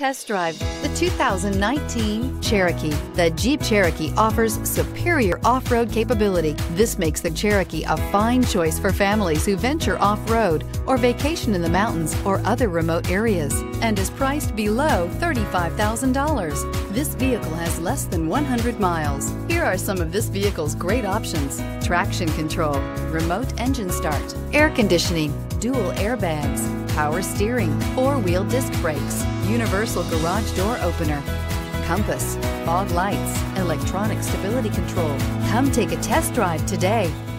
test drive the 2019 Cherokee. The Jeep Cherokee offers superior off-road capability. This makes the Cherokee a fine choice for families who venture off-road or vacation in the mountains or other remote areas, and is priced below $35,000. This vehicle has less than 100 miles. Here are some of this vehicle's great options: traction control, remote engine start, air conditioning, dual airbags, power steering, four-wheel disc brakes, universal garage door opener, compass, fog lights, electronic stability control. Come take a test drive today.